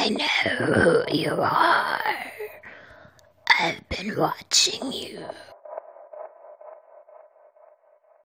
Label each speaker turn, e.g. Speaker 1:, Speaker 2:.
Speaker 1: I know who you are. I've been watching you.